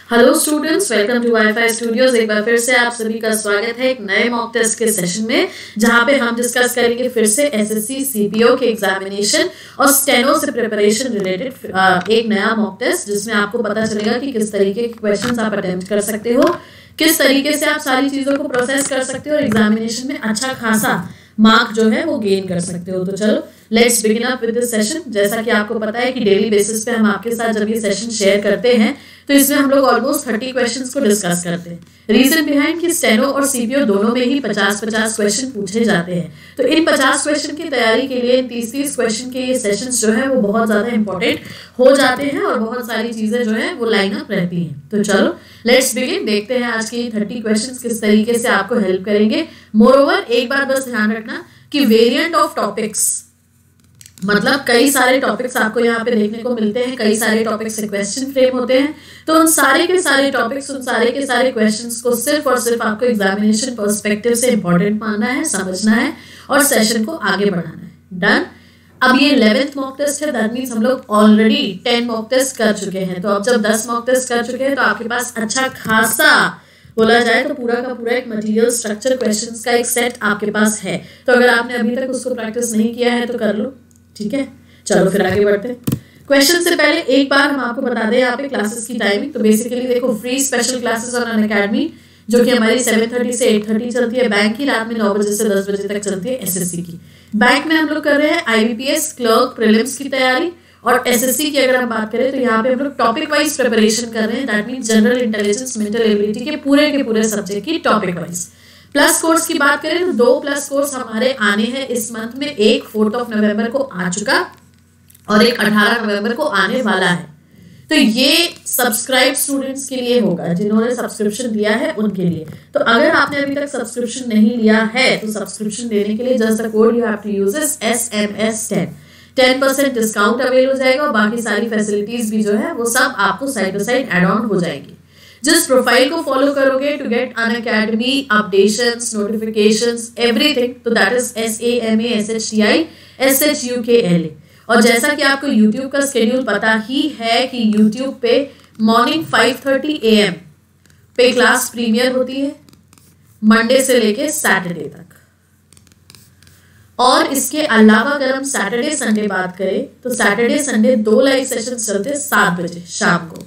Hello students, welcome to WiFi studios. एक बार फिर से आप सभी का स्वागत है एक नए मॉक टेस्ट के सेशन में, जहां पे हम डिस्कस करेंगे फिर से एसएससी सीपीओ के एग्जामिनेशन और स्टेनो से प्रिपरेशन रिलेटेड एक नया मॉक टेस्ट, जिसमें आपको पता चलेगा कि किस तरीके के क्वेश्चंस आप अटेम्प्ट कर सकते हो, किस तरीके से आप सारी चीजों को प्रोसेस कर सकते हो और एग्जामिनेशन में अच्छा खासा मार्क जो है वो गेन कर सकते हो। तो चलो let's begin up with this session. जैसा कि आपको पता है कि डेली बेसिस पे हम आपके साथ जब ये सेशन शेयर करते हैं तो इसमें हम लोग ऑलमोस्ट 30 क्वेश्चंस को डिस्कस करते हैं। रीजन बिहाइंड कि स्टेनो और सीपीओ दोनों में ही 50-50 क्वेश्चन पूछे जाते हैं। तो इन 50 क्वेश्चन की तैयारी के लिए इन 30-30 क्वेश्चन के ये सेशंस जो है वो बहुत ज्यादा इंपॉर्टेंट हो जाते हैं और बहुत सारी चीजें जो है वो लाइन अप रहती हैं। तो चलो लेट्स बिगिन, देखते हैं आज के 30 क्वेश्चंस किस तरीके से आपको हेल्प करेंगे। मोरओवर एक बात बस ध्यान रखना कि वेरिएंट ऑफ टॉपिक्स, मतलब कई सारे टॉपिक्स आपको यहाँ पे देखने को मिलते हैं, कई सारे टॉपिक्स से क्वेश्चन फ्रेम होते हैं। तो उन सारे के सारे टॉपिक्स, उन सारे के सारे क्वेश्चंस को सिर्फ और सिर्फ आपको एग्जामिनेशन पर्सपेक्टिव से इंपॉर्टेंट मानना है, समझना है और सेशन को आगे बढ़ाना है। डन। अब ये 11th मॉक टेस्ट है, दैट मींस हम लोग ऑलरेडी 10 मॉक टेस्ट कर चुके हैं। तो अब जब 10 मॉक टेस्ट कर चुके हैं तो आपके पास अच्छा खासा, बोला जाए तो पूरा का पूरा एक मटेरियल स्ट्रक्चर क्वेश्चंस का एक सेट आपके पास है। तो अगर आपने अभी तक उसको प्रैक्टिस नहीं किया है तो कर लो, ठीक है। चलो फिर आगे बढ़ते हैं। क्वेश्चन से पहले एक बार हम आपको बता दें यहाँ पे क्लासेस की टाइमिंग। तो बेसिकली देखो, free special classes on Unacademy जो कि हमारी 7:30 से 8:30 चलती है। बैंक की रात में 9 बजे से 10 बजे तक चलती है एसएससी की। बैंक में हम लोग कर रहे हैं आईबीपीएस, क्लर्क, प्रीलिम्स की तैयारी। और एसएससी की अगर हम बात करें तो यहाँ पे हम लोग टॉपिक वाइज प्रिपरेशन कर रहे हैं, that means general intelligence, mental ability के पूरे सब्जेक्ट की टॉपिक वाइज। प्लस कोर्स की बात करें तो 2 प्लस कोर्स हमारे आने हैं इस मंथ में। एक 4 नवंबर को आ चुका और एक 18 नवंबर को आने वाला है। तो ये सब्सक्राइब स्टूडेंट्स के लिए होगा, जिन्होंने सब्सक्रिप्शन लिया है उनके लिए। तो अगर आपने अभी तक सब्सक्रिप्शन नहीं लिया है तो सब्सक्रिप्शन लेने के लिए just the code you have to use is SMS10। 10% discount avail हो जाएगा और बाकी सारी फैसिलिटीज भी जो है वो सब आपको side by side add on हो जाएगी। जिस प्रोफाइल को फॉलो करोगे to get Unacademy updations, notifications, everything, तो दैट इज SAMASHTISHUKLA। और जैसा कि आपको YouTube का शेड्यूल पता ही है कि YouTube पे मॉर्निंग 5:30 AM पे क्लास प्रीमियर होती है, मंडे से लेके सैटरडे तक। और इसके अलावा अगर हम सैटरडे संडे बात करें तो सैटरडे संडे 2 लाइव सेशंस चलते हैं 7 बजे शाम को।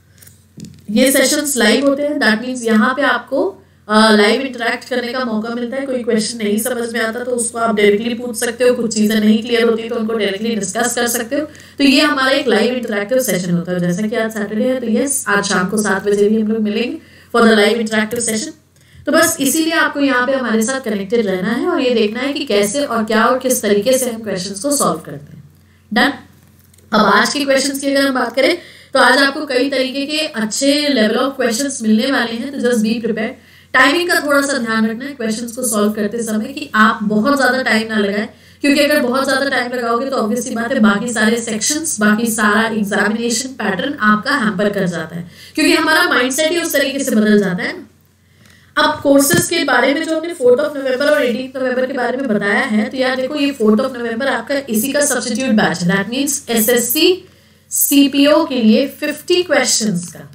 ये सेशंस लाइव होते हैं, दैट मींस यहाँ पे आपको लाइव इंटरेक्ट करने का मौका मिलता है। कोई क्वेश्चन नहीं समझ में आता तो उसको आप डायरेक्टली पूछ सकते हो, कुछ चीजें नहीं क्लियर होती तो उनको डायरेक्टली डिस्कस कर सकते हो। तो ये हमारा एक लाइव इंटरेक्टिव सेशन होता है। जैसा कि आज सैटरडे है तो यस, आज शाम को 7 बजे भी हम लोग मिलेंगे for the live interactive session. तो बस इसीलिए आपको यहाँ पे हमारे साथ कनेक्टेड रहना है और ये देखना है कि कैसे और क्या और किस तरीके से हम क्वेश्चंस को सॉल्व करते हैं। डन। अब आज के क्वेश्चंस की अगर हम बात करें तो आज आपको कई तरीके के अच्छे लेवल ऑफ क्वेश्चंस मिलने वाले हैं, तो जस्ट बी प्रिपेयर्ड। टाइमिंग का थोड़ा सा ध्यान रखना है क्वेश्चंस को सॉल्व करते समय कि आप बहुत ज्यादा टाइम ना लगाएं, क्योंकि अगर बहुत ज्यादा टाइम लगाओगे तो ऑब्वियसली बात है बाकी सारे सेक्शंस, बाकी सारा एग्जामिनेशन पैटर्न आपका हैम्पर कर जाता है, क्योंकि हमारा माइंडसेट ही उस तरीके से बदल जाता है। अब कोर्सेज के बारे में जो हमने 4 नवंबर और 18 नवंबर के बारे में बताया है, तो यार देखो ये 4 नवंबर आपका इसी का सब्स्टिट्यूट बैच है, दैट मींस एसएससी सीपीओ के लिए 50 क्वेश्चंस का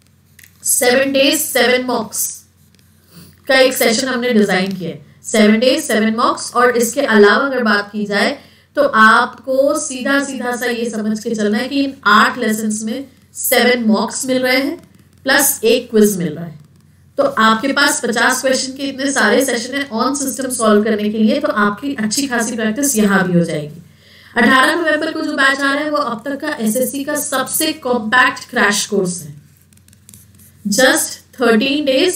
7 days 7 मॉक्स का एक सेशन हमने डिजाइन किया है। 7 days 7 मॉक्स। और इसके अलावा अगर बात की जाए तो आपको सीधा सा ये समझ के चलना है कि इन 8 लेसन्स में 7 मॉक्स मिल रहे हैं प्लस एक क्विज मिल रहा है। तो आपके पास 50 क्वेश्चन के इतने सारे सेशन है ऑन सिस्टम सॉल्व करने के लिए, तो आपकी अच्छी खासी प्रैक्टिस यहाँ भी हो जाएगी। 18 नवंबर को जो बैच आ रहा है वो अब तक का एसएससी का सबसे कॉम्पैक्ट क्रैश कोर्स है। जस्ट 13 days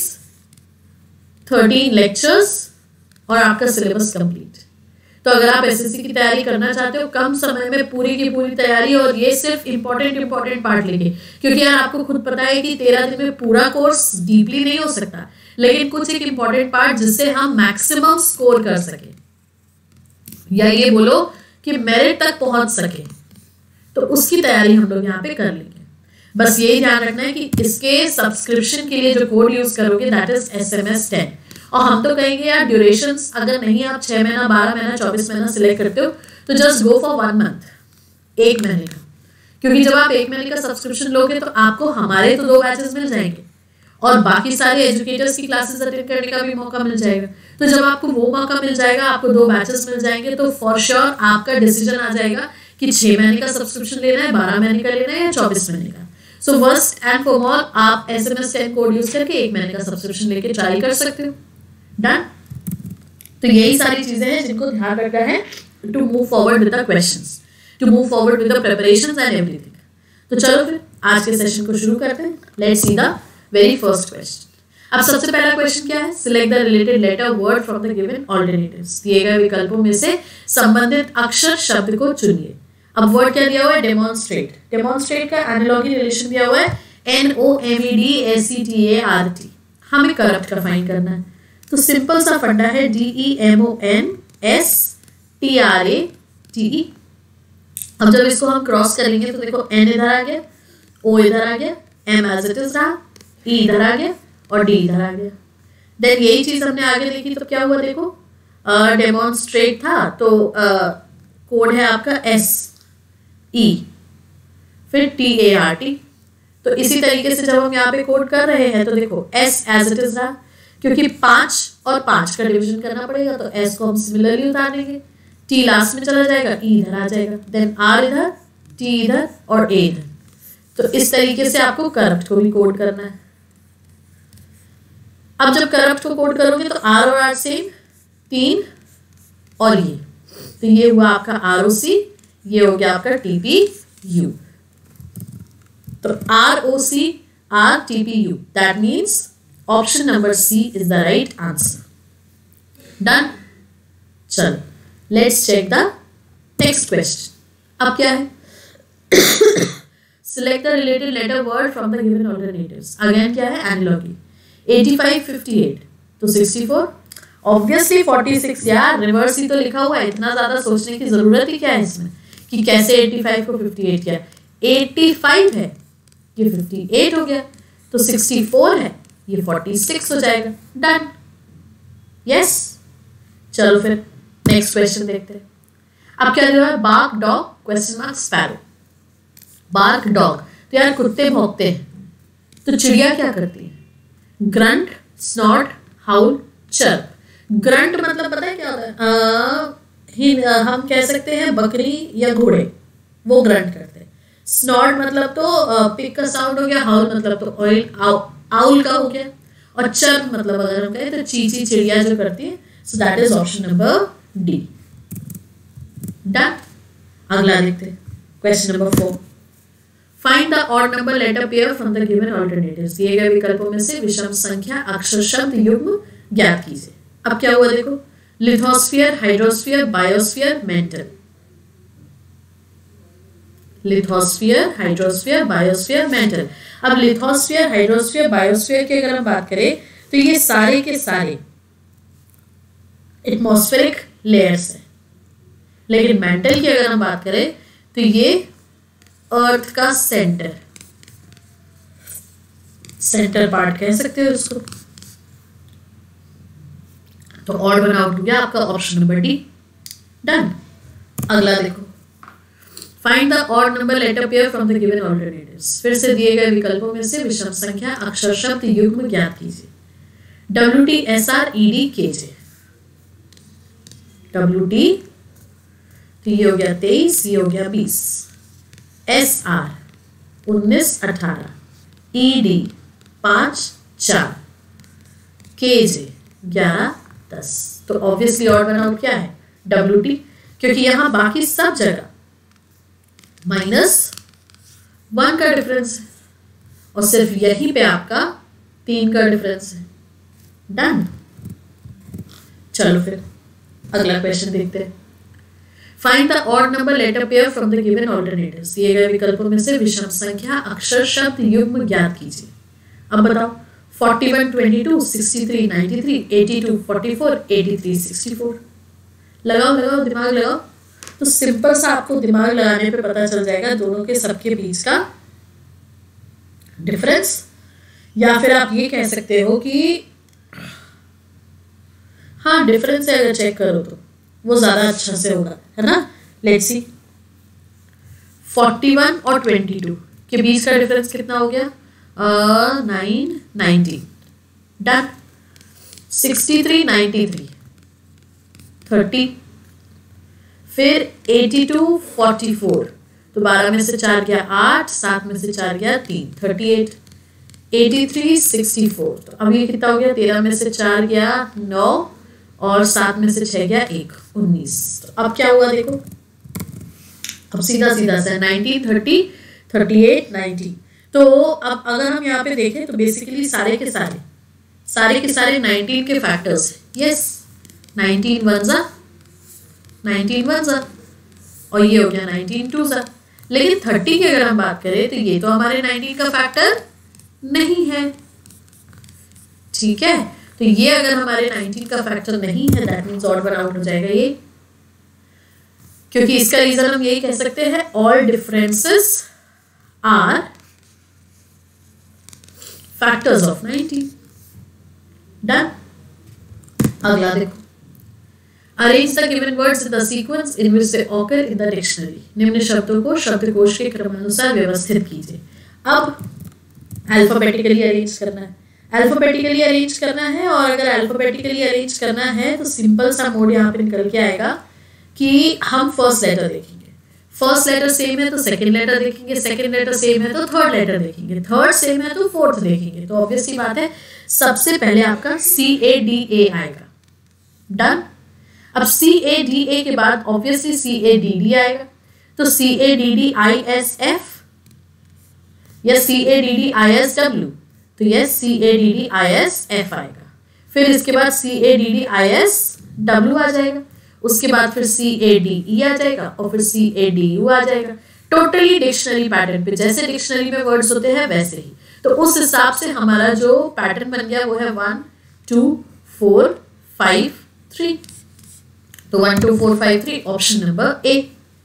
13 लेक्चर्स और आपका सिलेबस कंप्लीट। तो अगर आप एसएससी की तैयारी करना चाहते हो कम समय में पूरी की पूरी तैयारी, और ये सिर्फ इंपॉर्टेंट पार्ट लेके, क्योंकि यार आपको खुद पता है कि 13 दिन में पूरा कोर्स डीपली नहीं हो सकता, लेकिन कुछ एक इंपॉर्टेंट पार्ट जिससे हम मैक्सिमम स्कोर कर सके, या ये बोलो कि मेरिट तक पहुंच सके, तो उसकी तैयारी हम लोग यहाँ पे कर लेंगे। बस यही ध्यान रखना है कि इसके सब्सक्रिप्शन के लिए जो कोड यूज करोगे दैट इज SMS10। और हम तो कहेंगे यार ड्यूरेशंस अगर नहीं आप 6 महीना, 12 महीना, 24 महीना सिलेक्ट करते हो तो जस्ट गो फॉर 1 मंथ, 1 महीने का, क्योंकि जब आप 1 महीने का सब्सक्रिप्शन लोगे तो आपको हमारे तो 2 बैचेस मिल जाएंगे और बाकी सारे एजुकेटर्स की क्लासेस अटेंड करने का भी मौका मिल जाएगा। तो जब आपको वो मौका मिल जाएगा, आपको 2 बैचेस मिल जाएंगे, तो फॉर श्योर आपका डिसीजन आ जाएगा कि 6 महीने का सब्सक्रिप्शन लेना है, 12 महीने का लेना है या 24 महीने का। सो फर्स्ट एंड फॉरमॉल आप SMS 10 कोड यूज करके 1 महीने का सब्सक्रिप्शन लेके ट्राई कर सकते हो। डन। तो यही सारी चीजें हैं जिनको ध्यान रखना है to move forward with the questions, to move forward with the preparations and everything. तो चलो फिर आज के सेशन को शुरू करते हैं। Let's see the very first question. अब सबसे पहला क्वेश्चन क्या है? Select the related letter word from the given alternatives. दिए गए विकल्पों में से संबंधित अक्षर शब्द को चुनिए। अब वर्ड क्या दिया हुआ है? डेमोन्स्ट्रेट। डेमोन्स्ट्रेट का एनालॉजी रिलेशन दिया हुआ है NOMEDSETART। हमें करप्ट का फाइंड करना है, तो सिंपल सा फंडा है DEMONSTRATE। अब जब इसको हम क्रॉस करेंगे तो देखो N इधर आ गया, O इधर आ गया, M एज इट इज रहा, E इधर आ गया और D इधर आ गया। देन यही चीज हमने आगे देखी तो क्या हुआ? देखो डेमोन्स्ट्रेट था तो कोड है आपका SE, फिर TART। तो इसी तरीके से जब हम यहाँ पे कोड कर रहे हैं तो देखो S एज इट इज रहा, क्योंकि 5 और 5 का डिवीजन करना पड़ेगा तो S को हम सिमिलरली उतार लेंगे, T लास्ट में चला जाएगा, E इधर आ जाएगा, देन R इधर, T इधर और A इधर। तो इस तरीके से आपको करप्ट को भी कोड करना है। अब जब करप्ट को कोड करोगे तो R और R सेम 3 और ये, तो ये हुआ आपका ROC, ये हो गया आपका TPU। तो ROC RTPU, that means option number C is the right answer. Done. चलो let's check the next question. अब क्या है? Select the related letter word from the given alternatives. Again क्या है? Analogy. 85, 58 तो 64, ऑब्वियसली 46 यार, रिवर्स ही तो लिखा हुआ है, इतना ज्यादा सोचने की जरूरत ही क्या है इसमें कि कैसे 85 को 58 किया। 85 है, ये 58 हो गया, तो 64 है, ये 46 हो जाएगा। डन। यस। चलो फिर नेक्स्ट क्वेश्चन देखते हैं। अब क्या दिया है? Bark dog question mark sparrow. Bark dog तो यार कुत्ते भौंकते हैं, तो चिड़िया क्या करती है? Grunt, snort, howl, chirp. Grunt मतलब पता है क्या होता है? हम कह सकते हैं बकरी या घोड़े, वो ग्रंट करते हैं। स्नॉट मतलब तो पिक का साउंड हो गया, हाउल मतलब तो आउल का हो गया, और चर्प मतलब अगर हम कहें तो चींची चिड़िया जो करती है। So that is option number D. Done. अगला देखते हैं question number 4। Find the odd number letter pair from the given alternatives. दिए गए विकल्पों में से विषम संख्या अक्षर शब्द युग्म ज्ञात कीजिए। अब क्या हुआ? देखो lithosphere, hydrosphere, biosphere, mantle. Lithosphere, hydrosphere, biosphere, mantle. अब लिथोस्फीयर, हाइड्रोस्फीयर, बायोस्फीयर की अगर हम बात करें तो ये सारे के सारे एटमॉस्फेरिक लेयर्स हैं, लेकिन मेंटल की अगर हम बात करें तो ये अर्थ का सेंटर पार्ट कह सकते हो उसको। तो ऑड वन आउट हो गया आपका ऑप्शन नंबर डी। डन। अगला देखो, find the odd number letter pair from the given alternatives. फिर से दिए गए विकल्पों में से विषम संख्या अक्षर शब्द युग्म ज्ञात कीजिए। WT SR ED KJ। WT तो ये हो गया 23, ये हो गया 20, SR 19, 18, ED 5, 4, KJ 11, 10। तो ऑब्वियसली ऑड वन आउट क्या है? WT, क्योंकि यहां बाकी सब जगह -1 का डिफरेंस है और सिर्फ यहीं पे आपका 3 का डिफरेंस है। डन। चलो फिर अगला क्वेश्चन देखते हैं। Find the odd number letter pair from the given alternatives. दिए गए विकल्पों में से विषम संख्या अक्षर शब्द युग्म ज्ञात कीजिए। अब बताओ 41, 22, 63, 93, 82, 44, 83, 64। लगाओ दिमाग लगाओ। तो सिंपल सा आपको दिमाग लगाने पे पता चल जाएगा दोनों के सबके बीच का डिफरेंस, या फिर आप ये कह सकते हो कि हाँ डिफरेंस है, अगर चेक करो तो वो ज्यादा अच्छा से होगा, है ना। लेट्स सी 41 और 22 के बीच का डिफरेंस कितना हो गया? 9 19 डन। 63 93 30, फिर 82 44, तो 12 में से 4 गया 8, 7 में से 4 गया 3 38, 83 64, तो अब ये कितना हो गया? 13 में से 4 गया 9 और 7 में से 6 गया 1 19। तो अब क्या हुआ देखो, अब सीधा सीधा से 19 30 38 90। तो अब अगर हम यहाँ पे देखें तो बेसिकली सारे के सारे 19 के फैक्टर्स है। यस 19 1 19 1 और ये हो गया 19 2 ज़ा। लेकिन 30 की अगर हम बात करें तो ये तो हमारे 19 का फैक्टर नहीं है, ठीक है। तो ये अगर हमारे 19 का फैक्टर नहीं है that means odd one out हो जाएगा ये, क्योंकि इसका रीजन हम यही कह सकते हैं all differences are factors of 19। Done. अगला देखो, arrange the given words in the sequence in which they occur in the dictionary. निम्न शब्दों को शब्दकोश के क्रमानुसार व्यवस्थित कीजिए। अब अल्फाबेटिकली अरेंज करना है, अल्फाबेटिकली अरेंज करना है। और अगर अल्फाबेटिकली अरेंज करना है तो सिंपल सा मोड यहाँ पे निकल के आएगा कि हम फर्स्ट लेटर देखेंगे, फर्स्ट लेटर सेम है तो सेकंड लेटर देखेंगे, सेकंड लेटर सेम है तो थर्ड लेटर देखेंगे, थर्ड सेम है तो फोर्थ देखेंगे। तो ऑब्वियसली बात है सबसे पहले आपका CADA आएगा। डन। अब CADA के बाद ऑब्वियसली CADD आएगा, तो CADDISF या CADDISW, तो यस CADDISF आएगा। फिर इसके बाद CADDISW आ जाएगा, उसके बाद फिर CADE आ जाएगा और फिर CADU आ जाएगा। टोटली डिक्शनरी पैटर्न पे, जैसे डिक्शनरी में वर्ड्स होते हैं वैसे ही। तो उस हिसाब से हमारा जो पैटर्न बन गया वो है 1 2 4 5 3। तो 1 2 4 5 3 ऑप्शन नंबर ए।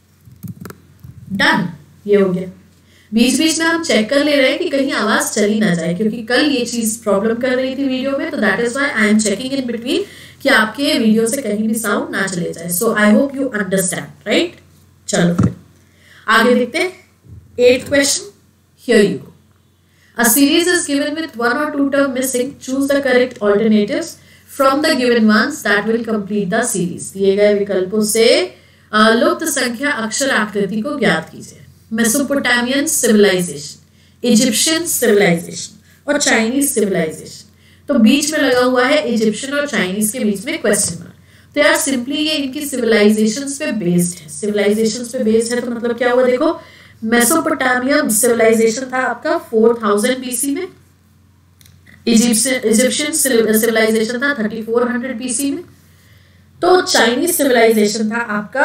डन। ये हो गया। बीच बीच में हम चेक कर ले रहे हैं कि कहीं आवाज चली ना जाए, क्योंकि कल ये चीज प्रॉब्लम कर रही थी वीडियो में, तो that is why I am checking in between कि आपके वीडियो से कहीं भी साउंड ना चले जाए। So I hope you understand, right. चलो फिर आगे देखते हैं। 8th question, here you go. A series is given with 1 or 2 term missing. Choose the correct alternatives from the given ones that will complete the series. दिए गए विकल्पों से लुप्त संख्या अक्षर आकृति को ज्ञात कीजिए। मेसोपोटामियन सिविलाइजेशन, इजिप्शियन सिविलाइजेशन और चाइनीज सिविलाइजेशन। तो बीच में लगा हुआ है इजिप्शियन और चाइनीज के बीच में क्वेश्चन मार्क। तो यार सिंपली ये इनकी सिविलाइजेशंस पे बेस्ड है, सिविलाइजेशंस पे बेस्ड है। तो मतलब क्या हुआ देखो, मेसोपोटामियन सिविलाइजेशन था आपका 4000 BC में, इजिप्शियन सिविलाइजेशन था 3400 BC में, तो चाइनीज सिविलाइजेशन था आपका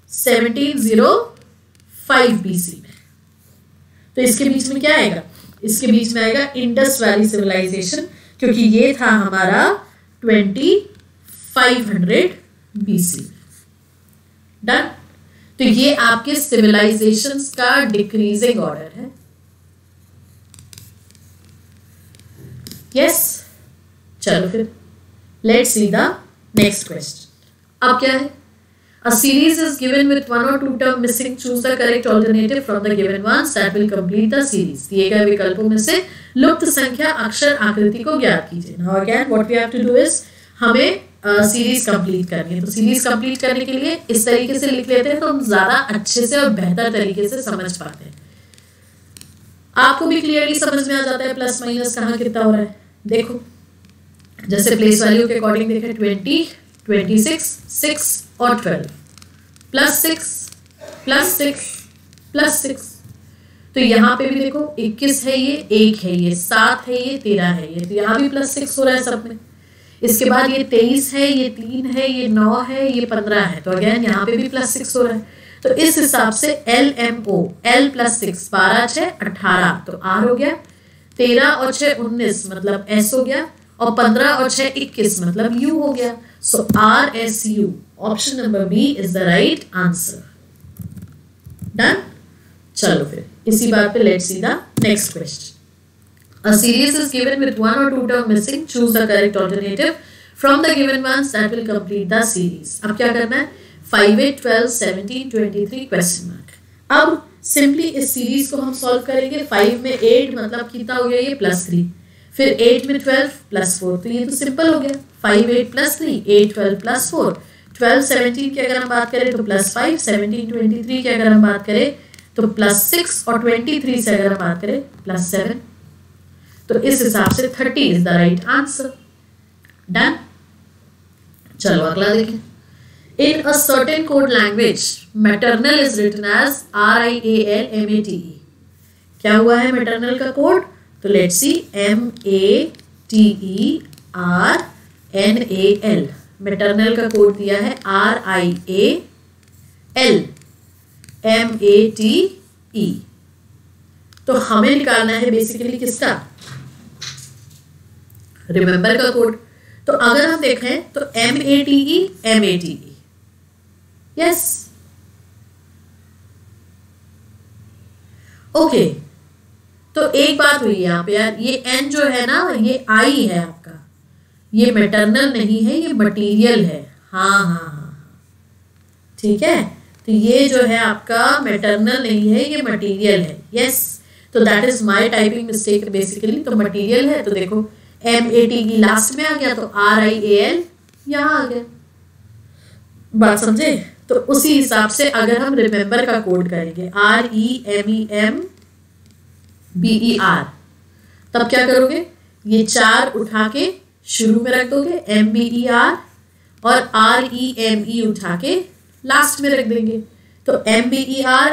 1705 BC में। तो इसके बीच में क्या आएगा, इसके बीच में आएगा इंडस वैली सिविलाइजेशन, क्योंकि ये था हमारा 2500 BC। डन। तो ये आपके सिविलाइजेशंस का डिक्रीजिंग ऑर्डर है। यस। चलो फिर let's see the next question. अब क्या है, A series is given with 1 or 2 term missing. Choose the correct alternative from the given ones that will complete the series. दिए गए विकल्पों में से लुप्त संख्या अक्षर आकृति को ज्ञात कीजिए। Now again what we have to do is हमें सीरीज कंप्लीट करनी है। तो सीरीज कंप्लीट करने के लिए इस तरीके से लिख लेते हैं तो हम ज्यादा अच्छे से और बेहतर तरीके से समझ पाते हैं। आपको भी क्लियरली समझ में आ जाता है प्लस माइनस कहाँ कितना हो रहा है। देखो जैसे प्लेस वैल्यू के अकॉर्डिंग देखें 20 26 6 और 12 +6 +6 +6। तो यहाँ पे भी देखो 21 है ये, 1 है ये, 7 है ये, 13 है ये, तो यहाँ भी +6 हो रहा है सब में। इसके बाद ये 23 है, ये 3 है, ये 9 है, ये 15 है, तो अगेन यहाँ पे भी +6 हो रहा है। तो इस हिसाब से LMO L +6 12 6 18 तो R हो गया, 13 और 6 19 मतलब S हो गया, और 15 और 6 21 मतलब U हो गया। So RSU option number B is the right answer. Done. चलो फिर इसी बात पे let's see the next question. A series is given with 1 or 2 term missing. Choose the correct alternative from the given ones that will complete the series. अब क्या करना है, 5 8 12 17 23 question mark. अब सिंपली इस सीरीज को हम सॉल्व करेंगे। 5 में 8 मतलब कितना हो गया ये +3, फिर 8 में 12 +4, तो ये तो सिंपल हो गया। 5 8 +3, 8 12 +4, 12 17 की अगर हम बात करें तो +5, 17 23 की अगर हम बात करें तो +6 और 23 से अगर हम बात करें +7, तो इस हिसाब से 30 is the right answer. Done. चलो अगला देखें। In a certain code language, maternal is written as RIALMATE. क्या हुआ है maternal का कोड? तो let's see, MATERNAL। maternal का कोड दिया है RIALMATE। तो हमें निकालना है बेसिकली किसका? रिमेंबर का कोड। तो अगर हम देखें तो MATE यस ओके। तो एक बात हुई यहाँ पे यार, ये N जो है ना ये I है आपका, ये मैटरनल नहीं है, ये मटीरियल है। हाँ, ठीक है। तो ये जो है आपका मैटरनल नहीं है, ये मटीरियल है। यस, तो that is my typing mistake basically. तो मटीरियल है तो देखो MATE लास्ट में आ गया, तो RIAL यहाँ आ गया। बात समझे? तो उसी हिसाब से अगर हम रिमेंबर का कोड करेंगे REMEMBER, तब क्या करोगे? ये 4 उठा के शुरू में रख दोगे MBER, और REME उठा के लास्ट में रख देंगे। तो MBER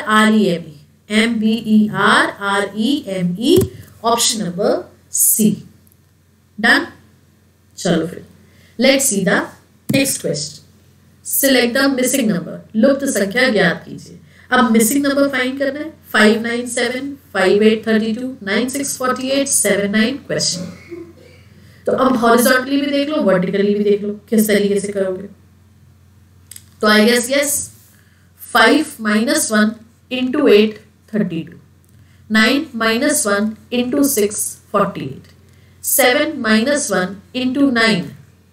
REME option number C। Done. चलो फिर let's see the next question. Select the missing number, लुप्त संख्या ज्ञात कीजिए। अब मिसिंग नंबर फाइंड करना है। 5 9 7, 5 8 32, 9 6 48, 7 9 क्वेश्चन। तो अब हॉरिजॉन्टली भी देख लो, वर्टिकली भी देख लो, किस तरीके से करोगे। तो I guess yes, 5 - 1 × 8 32, 9 - 1 × 6 48, 7 - 1 × 9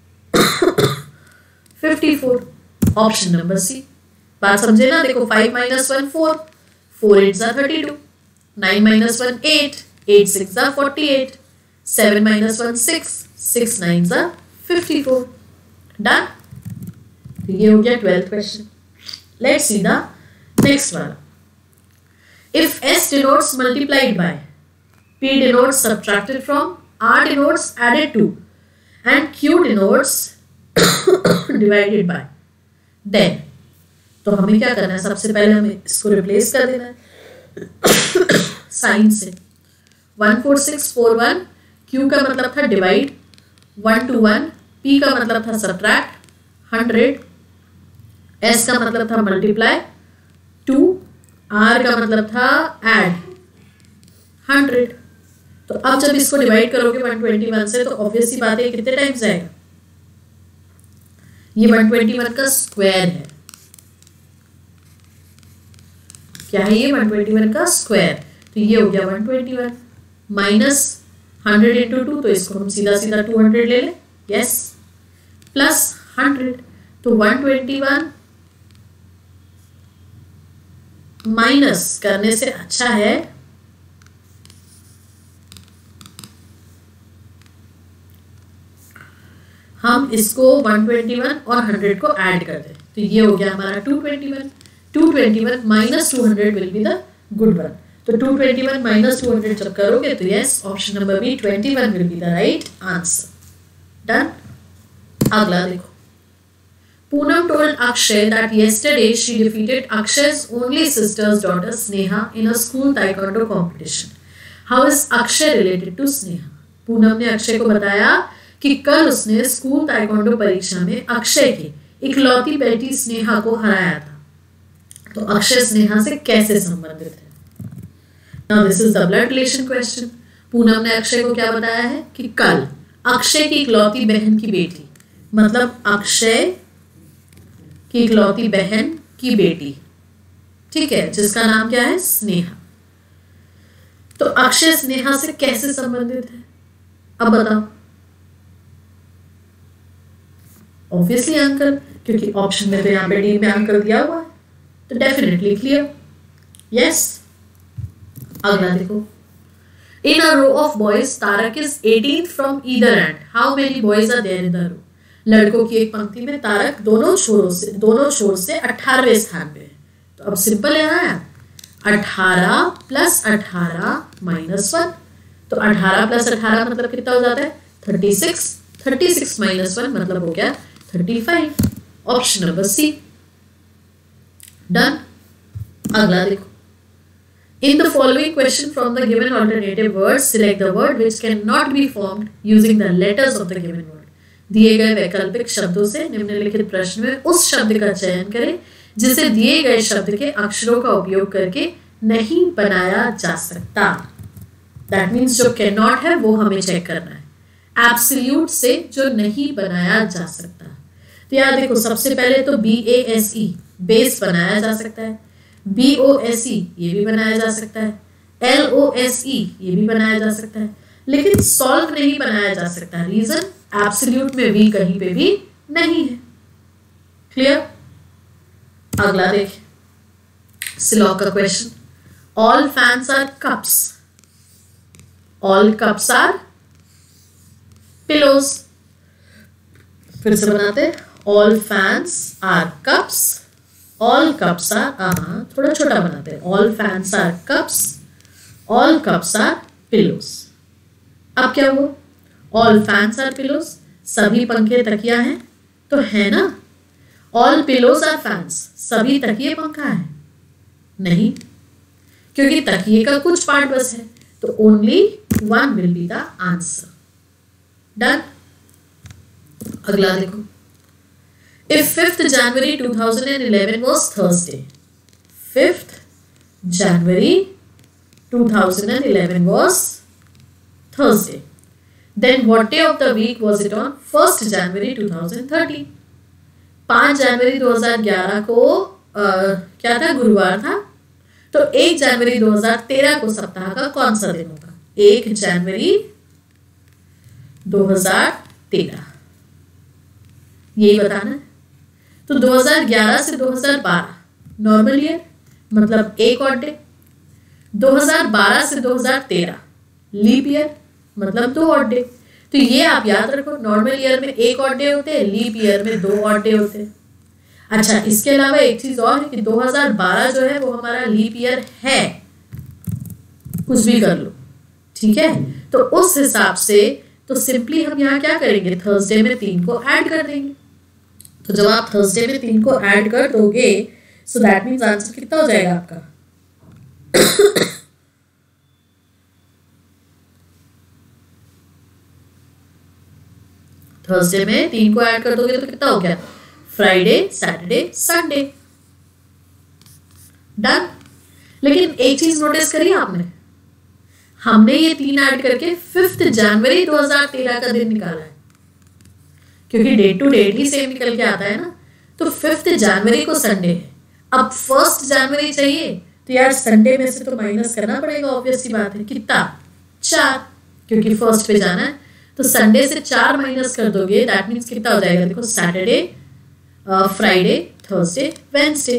54, option number C। बात समझे ना? देखो 5 - 1 4, 4 8 32, 9 - 1 8, 8 6 48, 7 - 1 6, 6 9 54। डन। ये हो गया 12th question. Let's see the next one. If S denotes multiplied by, P denotes subtracted from, R denotes added to, and Q denotes divided by, then तो हमें क्या करना है? सबसे पहले हमें इसको रिप्लेस कर देना है साइन से। 1 4 6 4 1, Q का मतलब था डिवाइड, 1 to 1, P का मतलब था सब्ट्रैक्ट, 100, S का मतलब था मल्टीप्लाई, 2, R का मतलब था ऐड, 100। तो अब जब इसको डिवाइड करोगे 121 से, तो ऑब्वियसली बात है कितने टाइम्स आएगा? ये 121 का स्क्वायर है। क्या है ये? 121 का स्क्वायर। तो ये हो गया 121 माइनस 100 × 2, तो इसको हम सीधा सीधा 200 ले लें। यस, प्लस 100, तो 121 माइनस करने से अच्छा है हम इसको 121 और 100 को ऐड कर दें। तो ये हो गया हमारा 221। 221 minus 200 will be the good one. तो 221 माइनस 200 जब करोगे तो yes, option number B 21 will be the right answer. Done. अगला देखो। Poonam told Akshay that yesterday she defeated Akshay's only sister's daughter Sneha in a school taekwondo competition. How is Akshay related to Sneha? Poonam ने अक्षय को बताया कि कल उसने school taekwondo परीक्षा में अक्षय की इकलौती बेटी स्नेहा को हराया था। तो अक्षय स्नेहा से कैसे संबंधित है? Now this is the blood relation question. Poonam ने अक्षय को क्या बताया है कि कल अक्षय की इकलौती बहन की बेटी, मतलब अक्षय की इकलौती बहन की बेटी, ठीक है, जिसका नाम क्या है? स्नेहा। तो अक्षय स्नेहा से कैसे संबंधित है? अब बताओ। ऑब्वियसली अंकल, क्योंकि ऑप्शन में तो यहाँ पे डी में अंकल दिया हुआ है, तो डेफिनेटली क्लियर। यस, अगला देखो, in a row of boys Tarak is 18th from either end, how many boys are there in the row? लड़कों की एक पंक्ति में तारक दोनों छोर से 18वें स्थान पे है। तो अब सिंपल है ना, 18 प्लस 18 माइनस 1, तो 18 प्लस 18 मतलब कितना हो जाता है 36, 36 माइनस 1 मतलब हो गया 35। Option number C done. अगला देखो, in the following question from the given alternative words select the word which cannot be formed using the letters of the given word। दिए गए वैकल्पिक शब्दों से निम्नलिखित प्रश्न में उस शब्द का चयन करें जिसे दिए गए शब्द के अक्षरों का उपयोग करके नहीं बनाया जा सकता। दैट मीन्स जो कैन नॉट है वो हमें चेक करना है, एब्सोल्यूट से जो नहीं बनाया जा सकता। तो यार देखो, सबसे पहले तो BASE बेस बनाया जा सकता है, BOSE ये भी बनाया जा सकता है, LOSE ये भी बनाया जा सकता है, लेकिन सॉल्व नहीं बनाया जा सकता। रीजन, एब्सोल्यूट में भी कहीं पे भी नहीं है। क्लियर? अगला देख, सिलॉग का क्वेश्चन, all fans are cups, all cups are pillows. फिर से बनाते हैं, all fans are cups, all cups are, थोड़ा छोटा बनाते हैं, all fans are cups, all cups are pillows. अब क्या हुआ, ऑल फैंस आर पिलोज, सभी पंखे तकिया हैं, तो है ना। ऑल पिलोज आर फैंस, सभी तकिए पंखा है, नहीं, क्योंकि तकिए का कुछ पार्ट बस है, तो only one will be the answer. Done. अगला देखो, if 5th January 2011 was Thursday, 5th January 2011 was Thursday, then what day of the week was it on 1st January 2013? 5 जनवरी 2011 को क्या था, गुरुवार था, तो 1 जनवरी 2013 को सप्ताह का कौन सा दिन होगा? 1 जनवरी 2013, यही बताना है। तो 2011 से 2012 नॉर्मल ईयर मतलब एक ऑड डे, 2012 से 2013 लीप ईयर मतलब 2 ऑड डे। तो ये आप याद रखो, नॉर्मल ईयर में 1 ऑड डे होते हैं, लीप ईयर में 2 ऑड डे होते हैं। अच्छा, इसके अलावा एक चीज और है कि 2012 जो है वो हमारा लीप ईयर है, कुछ भी कर लो, ठीक है। तो उस हिसाब से तो सिंपली हम यहाँ क्या करेंगे, थर्सडे में 3 को ऐड कर देंगे। तो जब आप थर्सडे में 3 को ऐड कर दोगे, सो दैट मीन्स आंसर कितना हो जाएगा आपका थर्सडे में 3 को ऐड कर दोगे तो कितना हो गया, फ्राइडे, सैटरडे, संडे। डन। लेकिन एक चीज नोटिस करी आपने, हमने ये 3 ऐड करके 5th जनवरी 2013 का दिन निकाला है, क्योंकि डेट टू डेट ही सेम निकल के आता है ना। तो 5th जनवरी को संडे है, अब 1st जनवरी चाहिए तो यार संडे में से तो माइनस करना पड़ेगा, ऑब्वियस सी बात है। कितना, 4, क्योंकि फर्स्ट पे जाना है, तो संडे से 4 माइनस कर दोगे, दैट मीन्स कितना हो जाएगा, देखो सैटरडे, फ्राइडे, थर्सडे, वेडनेसडे।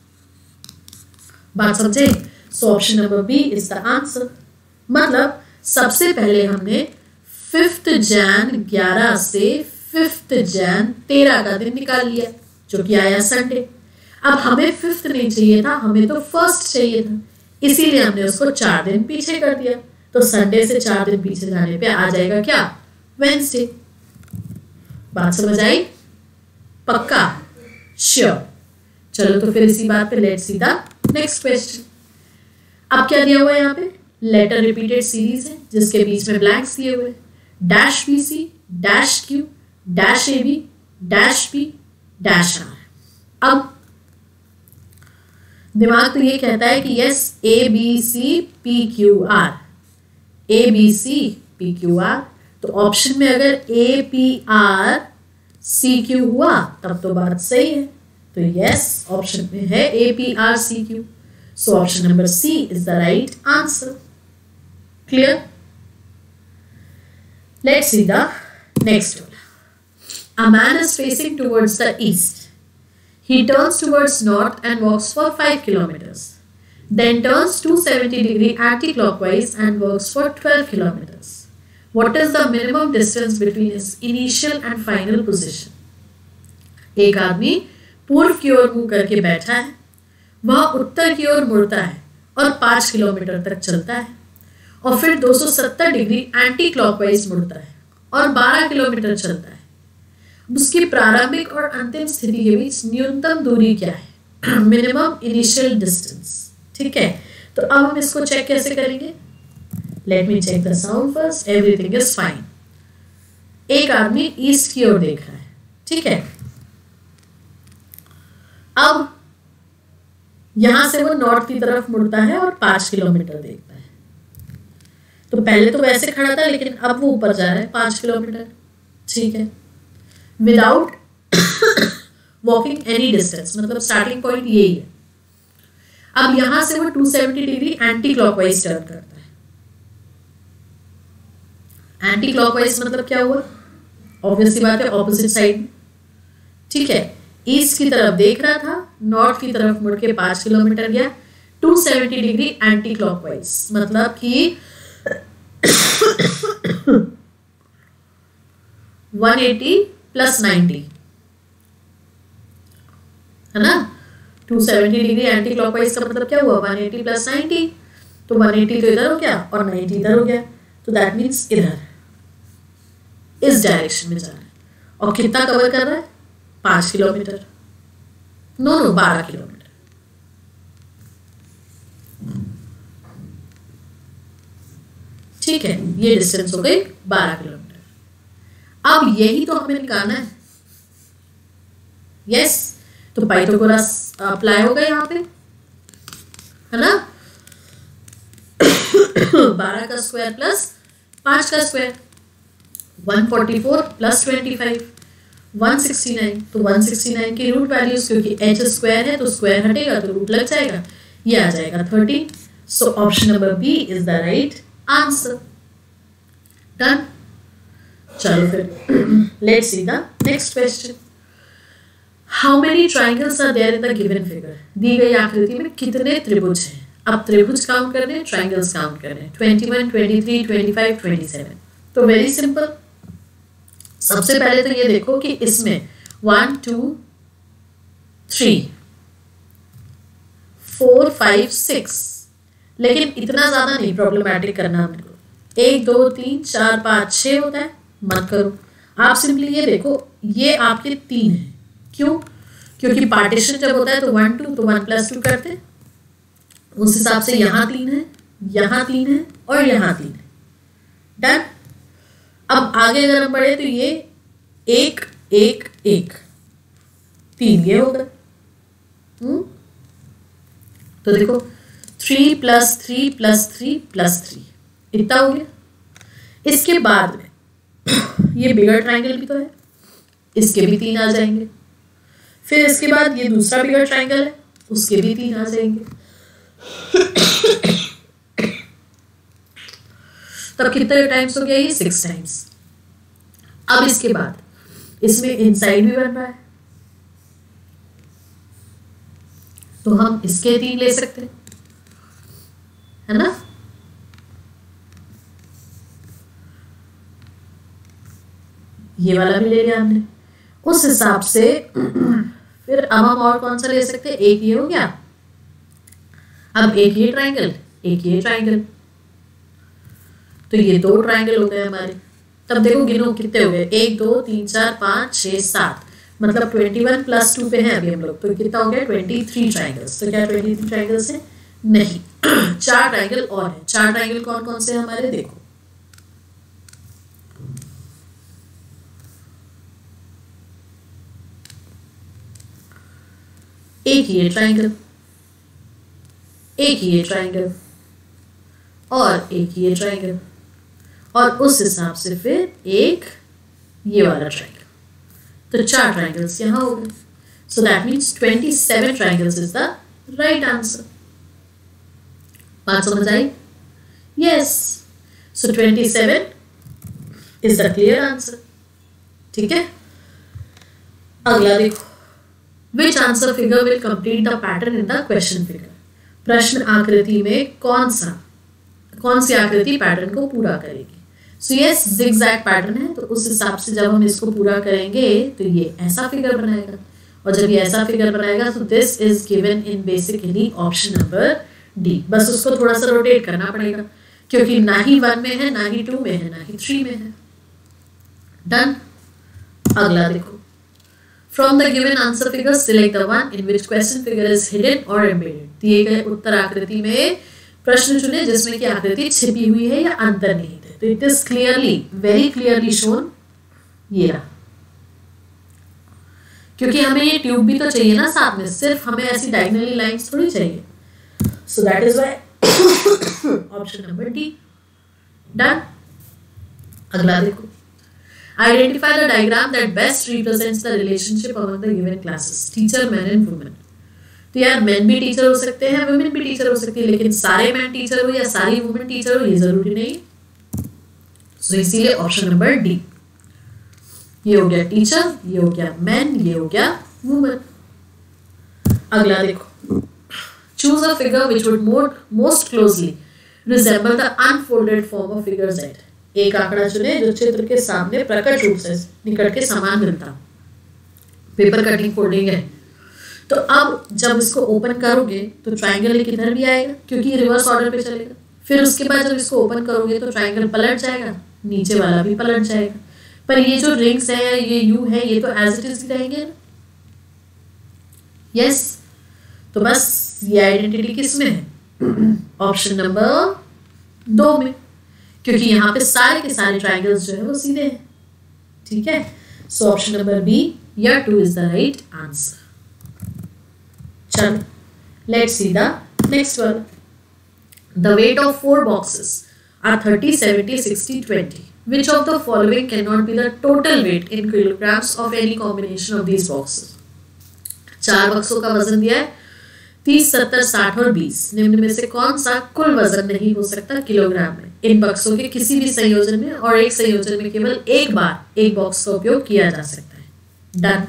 बात समझे? So option number B is the answer. मतलब सबसे पहले हमने 5th जैन 11 से 5th जैन 13 का दिन निकाल लिया, जो कि आया संडे। अब हमें 5th नहीं चाहिए था, हमें तो 1st चाहिए था, इसीलिए हमने उसको 4 दिन पीछे कर दिया। तो संडे से 4 दिन पीछे जाने पे आ जाएगा क्या, वेडनेसडे। बात समझ आई? पक्का? श्योर। चलो तो फिर इसी बात पे let's see the next question. अब क्या दिया हुआ है यहाँ पे, लेटर रिपीटेड सीरीज है जिसके बीच में ब्लैंक्स दिए हुए, dash BC, dash Q, dash AB, dash P, dash R। अब दिमाग तो ये कहता है कि यस ABCPQR, ABCPQR। तो ऑप्शन में अगर APRCQ हुआ तब तो बात सही है, तो यस ऑप्शन में है APRCQ। So option number C is the right answer. Clear? Let's see the next one. A man is facing towards the east. He turns towards north and walks for 5 kilometers. then turns 270 degree anti-clockwise and works for 12 kilometers. What is the minimum distance between its initial and final position? एक आदमी पूर्व की ओर मुंह करके बैठा है, वह उत्तर की ओर मुड़ता है और 5 किलोमीटर तक चलता है और फिर 270 डिग्री एंटी क्लॉकवाइज मुड़ता है और 12 किलोमीटर चलता है। उसकी प्रारंभिक और अंतिम स्थिति के बीच न्यूनतम दूरी क्या है? Minimum initial distance. ठीक है, तो अब हम इसको चेक कैसे करेंगे? Let me check the sound first. Everything is fine. एक आदमी ईस्ट की ओर देख रहा है, ठीक है। अब यहां से वो नॉर्थ की तरफ मुड़ता है और 5 किलोमीटर देखता है। तो पहले तो वैसे खड़ा था, लेकिन अब वो ऊपर जा रहा है 5 किलोमीटर, ठीक है, विदाउट वॉकिंग एनी डिस्टेंस, मतलब स्टार्टिंग पॉइंट यही है। अब यहां से वो 270 डिग्री एंटी क्लॉकवाइज टर्न करता है। एंटी क्लॉकवाइज मतलब क्या हुआ? ऑब्वियसली बात है, ऑपोजिट साइड, ठीक है। ईस्ट की तरफ देख रहा था, नॉर्थ की तरफ मुड़ के 5 किलोमीटर गया, 270 डिग्री एंटी क्लॉकवाइज, मतलब कि 180 प्लस 90 है ना। 270 डिग्री एंटी क्लॉकवाइज का मतलब क्या हुआ? 180 प्लस 90, तो 180 तो इधर हो गया और 90 इधर हो गया, तो दैट मीन्स इधर इस डायरेक्शन में जा रहा है। और कितना कवर कर रहा है? 5 किलोमीटर, नो 12 किलोमीटर। ठीक है, ये डिस्टेंस हो गई 12 किलोमीटर। अब यही तो हमें निकालना है। यस, तो पाइथागोरस अप्लाई होगा यहाँ पे, है ना। 12 का स्क्वायर प्लस 5 का स्क्वायर, 144 प्लस 25, 169। तो 169 की रूट वैल्यूज, क्योंकि एच स्क्वायर है तो स्क्वायर हटेगा तो रूट लग जाएगा, ये आ जाएगा 30। So option number B is the right answer. Done. चलो फिर let's see the next question. How many triangles are there in the given figure? दी गई आकृति में कितने त्रिभुज हैं? अब त्रिभुज काउंट करने, ट्राइंगल्स काउंट करने। 21, 23, 25, 27। तो वेरी सिंपल। सबसे पहले तो ये देखो कि इसमें 1, 2, 3, 4, 5, 6, लेकिन इतना ज्यादा नहीं प्रॉब्लमैटिक करना हमको। 1, 2, 3, 4, 5, 6 होता है, मत करो। आप सिंपली ये देखो, ये आपके 3 है। क्यों? क्योंकि पार्टीशन जब होता है तो 1, 2, तो 1 + 2 करते, उस हिसाब से यहाँ 3 है, यहाँ 3 है और यहाँ 3 है। डन। अब आगे अगर हम बढ़े तो ये 1, 1, 1, 3 ये होगा। तो देखो 3 + 3 + 3 + 3 इतना हो गया। इसके बाद में ये बिगर ट्राइंगल भी तो है, इसके भी 3 आ जाएंगे। फिर इसके बाद ये दूसरा बिगर ट्राइंगल है, उसके भी 3 आ जाएंगे। तब कितने टाइम्स हो गया? ये 6 टाइम्स। अब इसके बाद इसमें इनसाइड भी बन रहा है, तो हम इसके 3 ले सकते हैं, है ना। ये वाला भी ले लिया हमने। उस हिसाब से फिर अब हम और कौन सा ले सकते हैं? एक ये हो गया, अब एक ये ट्राइंगल, एक ये ट्राइंगल, तो ये 2 ट्राइंगल हो गए हमारे। तब देखो गिनो कितने हो गए? 1, 2, 3, 4, 5, 6, 7, मतलब 21 + 2 पे हैं अभी हम लोग, तो कितना हो गया? 23 ट्राइंगल्स। तो क्या 23 ट्राइंगल्स है? नहीं। 4 ट्राइंगल और है। 4 ट्राइंगल कौन कौन से हमारे? देखो, एक ये ट्राइंगल, एक ये ट्राइंगल और एक ये ट्राइंगल, और उस हिसाब से फिर एक ये वाला ट्राइंगल। तो 4 ट्राइंगल्स यहां हो गए। So that means 27 triangles is the right answer. बात समझ आई? Yes. So 27 is the clear answer. ठीक है, अगला देखो। Which answer figure will complete the pattern in the question figure? प्रश्न आकृति में कौन सी आकृति पैटर्न को पूरा करेगी। सो यस, जिगजैग पैटर्न है, तो उस हिसाब से जब हम इसको पूरा करेंगे तो ये ऐसा फिगर बनाएगा, और जब ये ऐसा फिगर बनाएगा तो this is given in basically option number D. बस उसको थोड़ा सा रोटेट करना पड़ेगा, क्योंकि ना ही 1 में है, ना ही 2 में है, ना ही 3 में है। डन। अगला देखो, from the given answer figure select the one in which question figure is hidden और एम्बेडेड। दिए गए उत्तर आकृति में प्रश्न चुने जिसमें की आकृति छिपी हुई है या अंतर्निहित है। तो it is clearly, very clearly shown, ये रहा। क्योंकि हमें ये ट्यूब भी तो चाहिए ना साथ में, सिर्फ हमें ऐसी डायगोनली लाइंस थोड़ी चाहिए। So that is why option number D. Done. अगला देखो, identify the diagram that best represents the relationship among the given classes, teacher, man and women. तो यार मैन भी टीचर हो सकते हैं, वुमेन भी टीचर हो सकती है, लेकिन सारे मैन टीचर हो या सारी वुमेन टीचर हो ये जरूरी नहीं। सो इसीलिए ऑप्शन नंबर डी। ये हो गया टीचर, ये हो गया मैन, ये हो गया वुमेन। अगला देखो, choose a figure which would most closely resemble the unfolded form of figure Z। एक आंकड़ा चुने जो चित्र के सामने प्रकट रूप से निकट के समान मिलता। पेपर कटिंग फोल्डिंग है। तो अब जब इसको ओपन करोगे तो ट्रायंगल किधर भी आएगा, क्योंकि ये रिवर्स ऑर्डर पे चलेगा। फिर उसके बाद जब इसको ओपन करोगे तो ट्रायंगल पलट जाएगा, नीचे वाला भी पलट जाएगा, पर ये जो रिंग्स है या ये यू है ये तो एज इट इज रहेंगे। यस, तो बस ये आइडेंटिटी किस में है? ऑप्शन नंबर 2 में, क्योंकि यहाँ पे सारे के सारे ट्रायंगल्स जो है वो सीधे हैं। ठीक है, सो ऑप्शन नंबर बी या 2 इज द राइट आंसर। चलो, let's see the next one. The weight of 4 boxes are 30, 70, 60, 20. Which of the following cannot be the total weight in kilograms of any combination of these boxes? 4 बक्सों का वजन दिया है 30, 70, 60 और 20। निम्न में से कौन सा कुल वजन नहीं हो सकता किलोग्राम में? इन बक्सों के किसी भी संयोजन में और एक संयोजन में केवल एक बार एक बॉक्स का उपयोग किया जा सकता है। डन।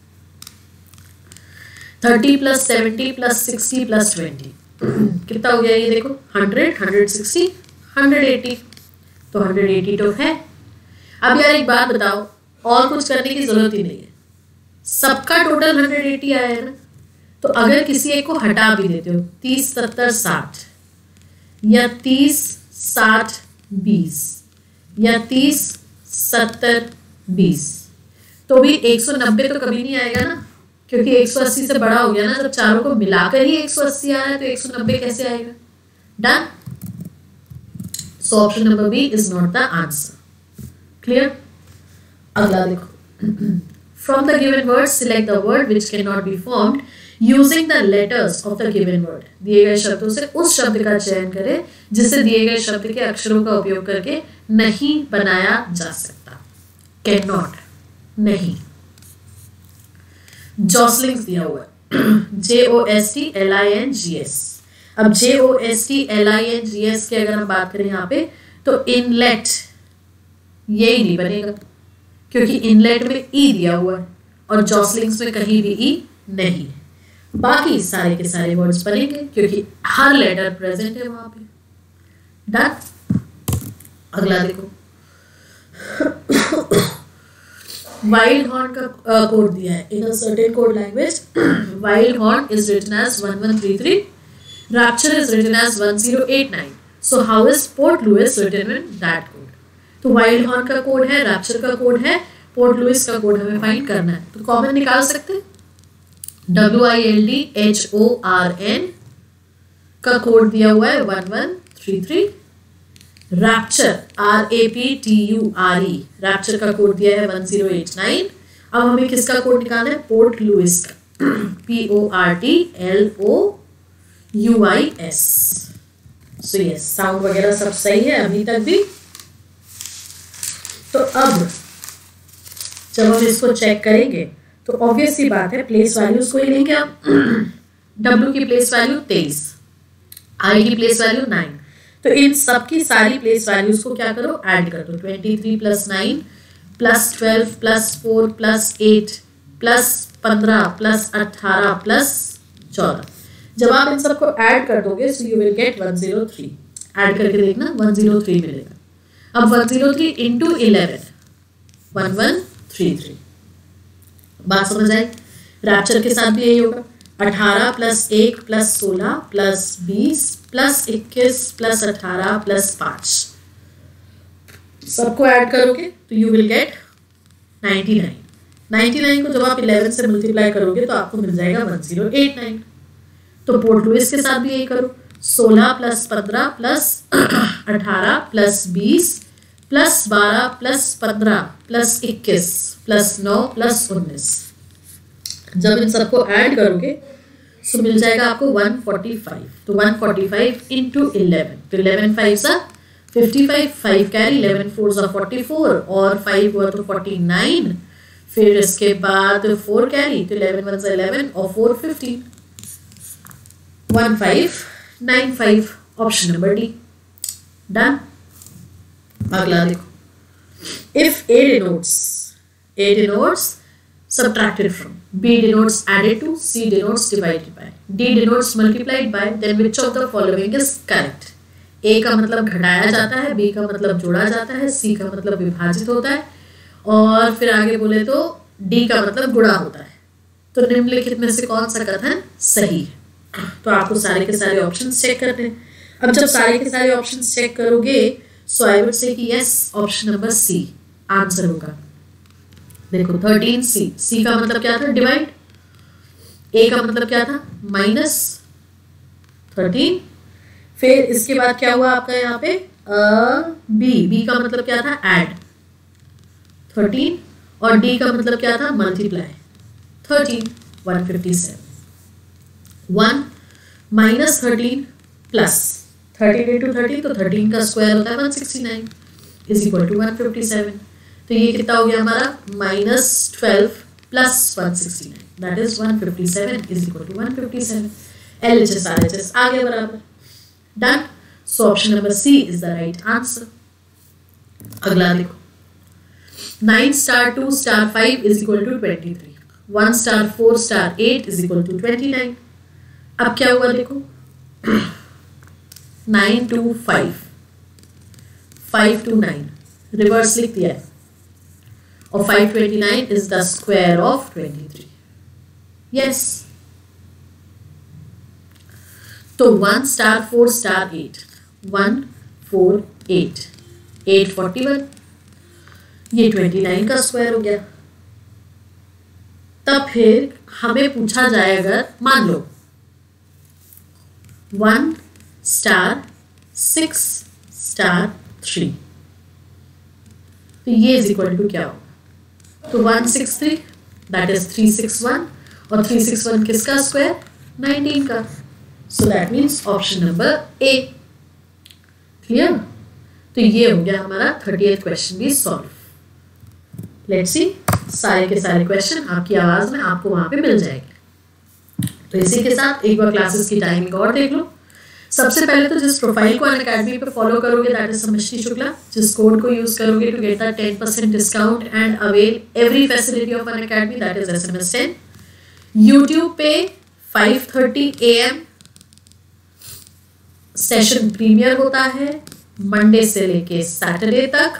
30 + 70 + 60 + 20 कितना हो गया ये देखो, 100, 160, 180। तो 180 तो है। अब यार एक बात बताओ, और कुछ करने की जरूरत ही नहीं है, सबका टोटल 180 आया है ना। तो अगर किसी एक को हटा भी देते हो 30, 70, 60 या 30, 60, 20 या 30, 70, 20 तो भी 190 तो कभी नहीं आएगा ना, क्योंकि 180 से बड़ा हो गया ना। जब चारों को मिलाकर ही 180 आ रहा है तो 190 कैसे आएगा? Done. So option number B is not the answer. Clear? अगला देखो, from the given word select the word which cannot be formed using the letters of the given word. दिए गए शब्दों से उस शब्द का चयन करें जिसे दिए गए शब्द के अक्षरों का उपयोग करके नहीं बनाया जा सकता। Cannot, नहीं। जॉसलिंग्स दिया हुआ है, JOSTLINGS। अब JOSTLINGS की अगर हम बात करें यहाँ पे तो इनलेट ये ही नहीं बनेगा, क्योंकि इनलेट में ई दिया हुआ है और जॉसलिंग्स में कहीं भी ई नहीं है। बाकी सारे के सारे वर्ड्स बनेंगे क्योंकि हर लेटर प्रेजेंट है वहां पे। डन। अगला देखो, वाइल्ड हॉर्न का कोड दिया है in a certain code language. Wild horn is written as 1133, Rapture is written as 1089. So how is Port Louis written in that code? तो वाइल्ड हॉर्न का कोड है, रैप्चर का code है, Port Louis का code हमें find करना है। तो कॉमन निकाल सकते हैं। WILDHORN का कोड दिया हुआ है 1133। रैप्चर RAPTURE रैप्चर का कोड दिया है 1089। अब हमें किसका कोड निकालना है? पोर्ट लुइस का, PORTLOUIS। सो यस, साउंड वगैरह सब सही है अभी तक भी। तो अब जब हम इसको चेक करेंगे तो ऑब्वियस सी बात है प्लेस वैल्यूज को ही लेंगे हम। W की प्लेस वैल्यू 23, I की प्लेस वैल्यू 9। तो इन सब की सारी प्लेस वैल्यूज को क्या करो? ऐड कर दो। 23 + 9 + 12 + 4 + 8 + 15 + 18 + 14। जब आप इन सबको ऐड कर दोगे so you will get 103। Add करके देखना 103 मिलेगा। अब 103 इंटू 11 1133। बात समझ आई? रैप्चर के साथ भी यही होगा। 18 plus 1 plus 16 plus 20 plus 21 plus 18 plus 5 सबको ऐड करोगे तो यू विल गेट 99। 99 को जब आप 11 से मल्टीप्लाई करोगे तो आपको मिल जाएगा 1089। तो पोर्ट लुइस के साथ भी यही करो। 16 plus 15 plus 18 plus 20 plus 12 plus 15 plus 21 plus 9 plus 19। जब इन सबको ऐड करोगे तो मिल जाएगा आपको 145। तो 145 इंटू 11, तो 11 5 55, 5 कैरी, 11 4 44 और 5 हुआ तो 49। फिर इसके बाद 4 कैरी, तो 11 1 11 और 4 15। 1595 ऑप्शन नंबर डी। डन। अगला देखो। If A denotes subtracted from, B denotes added to, C denotes divided by, D denotes multiplied by, then which of the following is correct? A का मतलब घटाया जाता है, B का मतलब जोड़ा जाता है, C का मतलब विभाजित होता है और फिर आगे बोले तो D का मतलब गुणा होता है। तो निम्नलिखित में से कौन सा कथन सही है? तो आपको सारे के सारे ऑप्शंस चेक करने हैं। अब जब सारे के सारे ऑप्शंस चेक करोगे सो आई वुड से कि yes, option number C answer होगा। देखो 13C, C का मतलब क्या था? डिवाइड। A का मतलब क्या था? माइनस 13। फिर इसके बाद क्या हुआ आपका यहाँ पे? B का मतलब क्या था? ऐड 13 और D का मतलब क्या था? मल्टीप्लाई 13। 157। 1 माइनस 13 प्लस 13 इंटू 13, तो 13 का स्क्वायर होता है 169 इज इक्वल टू 157। तो ये कितना हो गया हमारा? -12 plus 169 that is 157 is equal to 157। LHS RHS आ गया बराबर। Done. So option number C is the right answer. अगला देखो। 9 star 2 star 5 is equal to 23। 1 star 4 star 8 is equal to 29। अब क्या हुआ देखो। 9 to 5, 5 to 9 रिवर्स लिख दिया है और 529 is the square of 23। yes। तो 1 स्टार 4 स्टार 8, 1 4 8 841, ये 29 का स्क्वायर हो गया। तब फिर हमें पूछा जाए अगर मान लो 1 स्टार 6 स्टार 3, तो ये इज इक्वल टू क्या होगा? तो 163 दैट इज 361 और 361 किसका स्क्वायर? 19 का। So that means option number A. Clear? तो ये हो गया हमारा 30th क्वेश्चन भी सॉल्व। लेट्स सी, सारे के सारे क्वेश्चन आपकी आवाज में आपको वहां पे मिल जाएंगे। तो इसी के साथ एक बार क्लासेस की टाइमिंग और देख लो। सबसे पहले तो जिस प्रोफाइल को अनअकैडमी पे फॉलो करोगे दैट इज समष्टि शुक्ला, जिस कोड को यूज करोगे to get the 10% discount and avail every facility of Unacademy that is SMS10। YouTube पे 5:30 AM सेशन प्रीमियर होता है मंडे से लेके सैटरडे तक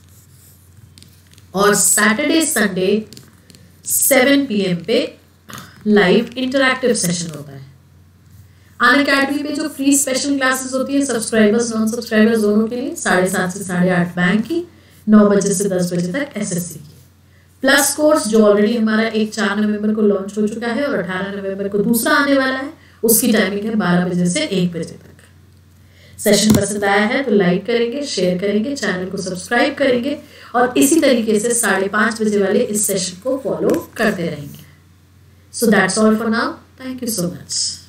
और सैटरडे संडे 7 PM पे लाइव इंटरैक्टिव सेशन होता है। अनअकैडमी में जो फ्री स्पेशल क्लासेस होती है सब्सक्राइबर्स नॉन सब्सक्राइबर्स दोनों के लिए 7:30 से 8:30 बैंक की, 9 बजे से 10 बजे तक SSC की। प्लस कोर्स जो ऑलरेडी हमारा एक 4 नवंबर को लॉन्च हो चुका है और 18 नवंबर को दूसरा आने वाला है, उसकी टाइमिंग है 12 बजे से 1 बजे तक। सेशन पसंद आया है तो लाइक करेंगे, शेयर करेंगे, चैनल को सब्सक्राइब करेंगे और इसी तरीके से 5:30 बजे वाले इस सेशन को फॉलो करते रहेंगे। So that's all for now. Thank you so much.